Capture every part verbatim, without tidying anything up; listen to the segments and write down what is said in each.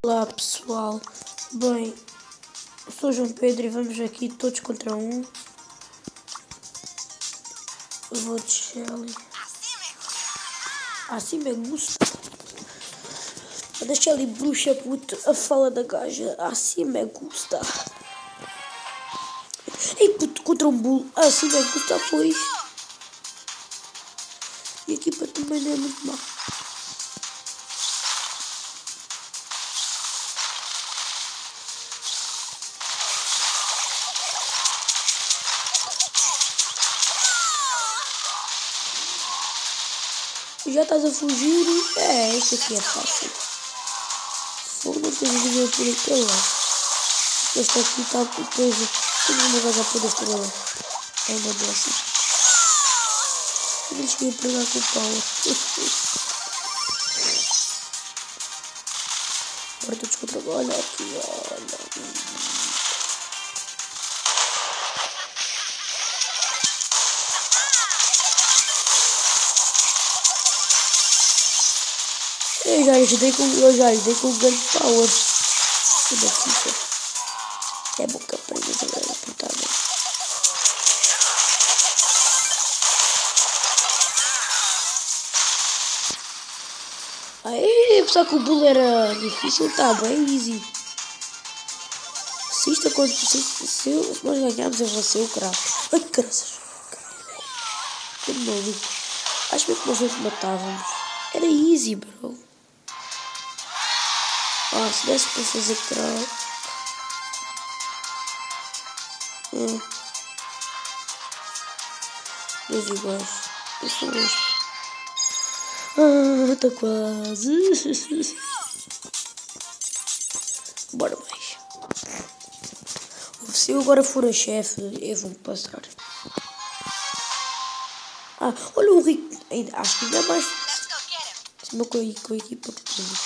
Olá pessoal, bem, eu sou o João Pedro e vamos aqui todos contra um. Eu vou de Shelly. Assim me gusta. A da Shelly bruxa, puto, a fala da gaja, assim me gusta. Ei puto, contra um bull, assim me gusta, pois. E a equipa também não é muito má. Já estás a fugir? É, este aqui é fácil. Fogo, não tens ninguém por aquele lado. Este aqui está com peso. Temos uma gaja por estrela. É uma dessas. Eu não cheguei a pegar com o power. Agora todos contra. Olha aqui, olha. Eu já ajudei com, eu já ajudei com o Gun Power. Tudo assim, é boca presa, galera, putada. Aí, pensar que o Bull era difícil, tá bem easy. Se isto acontecer, se, se nós ganharmos, eu vou ser o craque. Ai, graças. Que maluco. Acho que nós não matávamos. Era easy, bro. Ah, se desse para fazer crawl. Hum. Dois iguais. Eu sou este. Ah, tá quase. Bora mais. Se eu agora for a chefe, eu vou passar. Ah, olha o Rico. Acho que ainda é mais fácil. Se não com a, com a equipa que temos.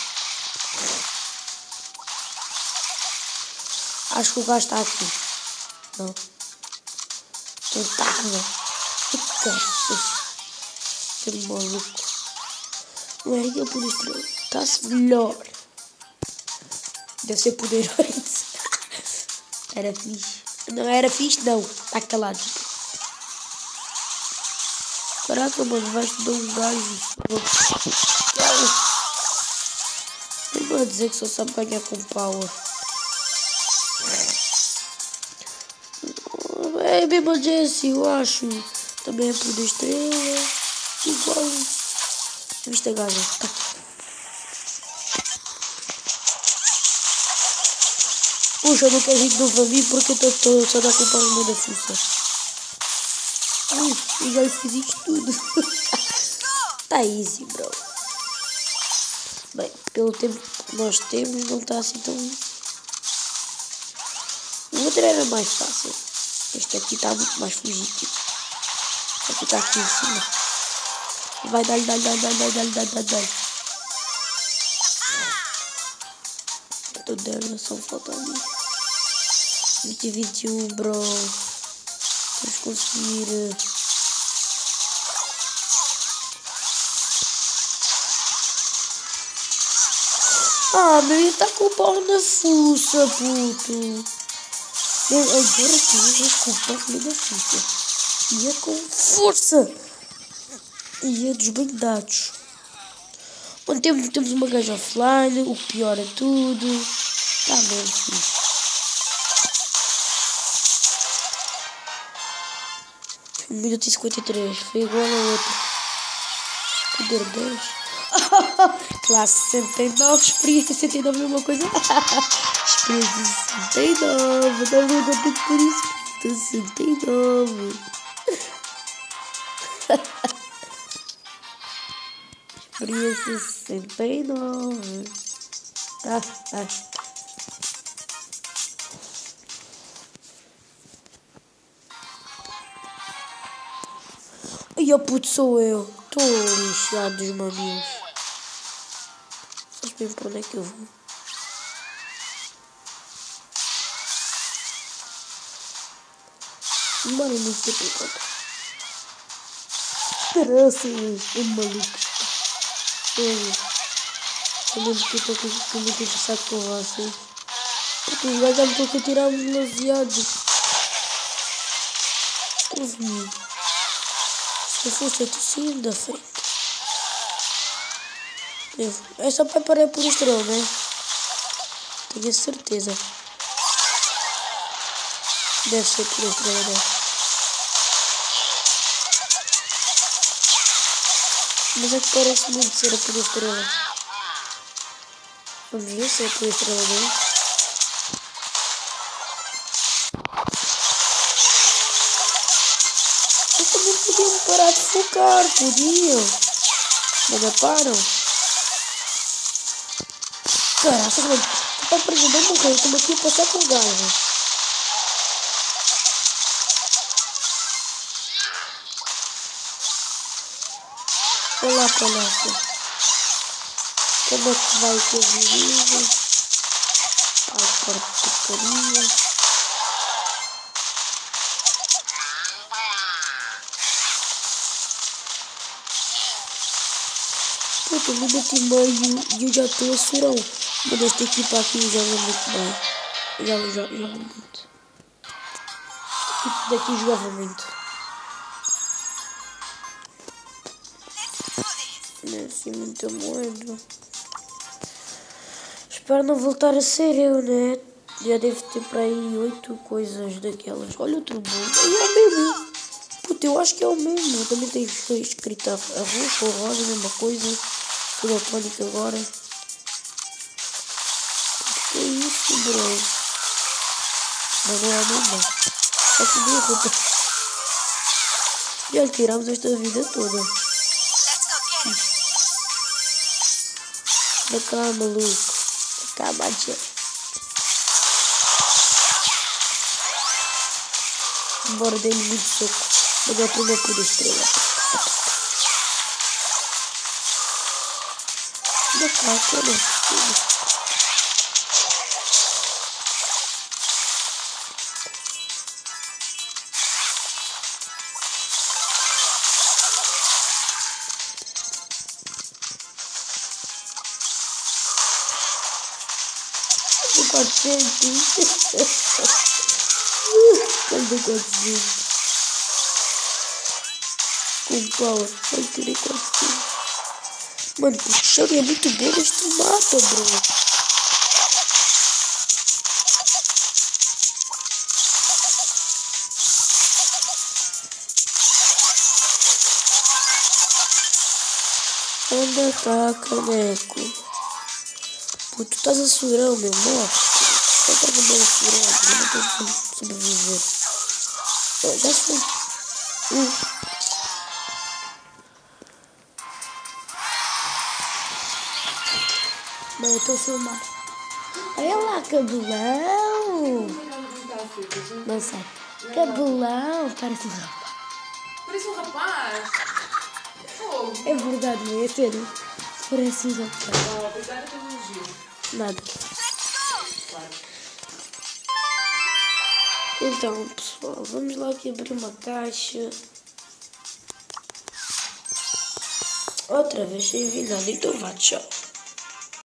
Acho que o gajo está aqui. Não. Tentava. Que caras. Que maluco. Não é ele por estrela. Está-se melhor. Deve ser poderoso. Era fixe. Não era fixe, não. Está calado. Caraca, mano. Vais-te dar um gajo. Nem vou dizer que só sabe ganhar com power. É mesmo a Jessie, eu acho. Também é poder estrela. Igual. Viste a gaja? Tá. Puxa, eu não quero ir de novo a mim porque eu estou só a dar culpa ao meu da força. Ai, eu já fiz isto tudo. Tá easy, bro. Bem, pelo tempo que nós temos, não está assim tão easy. O outro era mais fácil. Este aqui está muito mais fugitivo. Vai ficar aqui em cima. Vai, dá-lhe, dá-lhe, dá-lhe, dá-lhe, dá-lhe, dá-lhe, dá-lhe, dá-lhe. Tô dando, só falta ali. vinte e vinte e um, bro. Vamos conseguir. Ah, meu, ele tá com o pau na fuça, puto. Eu, agora que eu vou com o pau na fuça. E é com força. E é dos bem dados. Bom, temos, temos uma gaja offline, o que piora tudo. Tá mesmo fixe. um minuto e cinquenta e três, foi igual a outra. Poder dez. Classe sessenta e nove, experiência sessenta e nove é uma coisa. Experiência sessenta e nove, não vou contar por isso. sessenta e nove. Experiência sessenta e nove. Ah, ah. Ai, oh puto, sou eu. Estou lixado dos mamilos. Vocês bem para onde é que eu vou? Demora muito tempo enquanto. Graças, é maluco. É. Eu mesmo que estou muito interessado com você. Porque os gajos já me estão a tirar demasiado. Ouvi. Se eu fosse eu sair da frente. É só para parar por estrela, né? Tenho certeza. Deve ser por estrela, né? Mas é que parece muito ser a por estrela. Vamos ver se é por estrela, né? Vocês também podiam parar de focar, podiam. Mas não param. Caraca, mano. Tá perdendo a morrer. Estamos aqui a passar com o gajo. Olá, palhaço. Como é que vai ter vídeo? Ai, cara, que porcaria. Puta, me meti meio e eu já estou a surão. Mas esta equipa aqui joga muito bem. Joga, joga, joga muito. A equipa daqui jogava muito. Não é assim muita moeda. Espero não voltar a ser eu, né? Já devo ter para aí oito coisas daquelas. Olha outro bolo. É o mesmo. Puta, eu acho que é o mesmo. Também tem escrito arroz ou rosa, a mesma coisa. Tudo eletrónico agora. O que é isso, bro? Mas não é a mesma. Só que deu roupa. Já tiramos esta vida toda. Da cá, maluco. Da cá, batia. Embora dê-lhe muito soco. Mas é a primeira por estrela. Da cá, que não é possível. quatrocentos. Cadê quatrocentos? Com power. Vai querer quatrocentos. Mano, o chão é muito bom, mas tu mata, bro. Anda cá, caneco. Pô, tu estás a surão, meu morre. Eu estava bem a surão, eu não tenho como sobreviver. Oh, já sei. Uh. Mano, eu estou a filmar. Olha lá, cabelão. Não sei. Cabelão. Parece um rapaz. Parece um rapaz. Oh. É verdade, não é sério. Parece um rapaz. Oh, obrigada pelo elogio. Nada. Claro. Então, pessoal, vamos lá aqui abrir uma caixa. Outra vez sem avisar, então vá, tchau.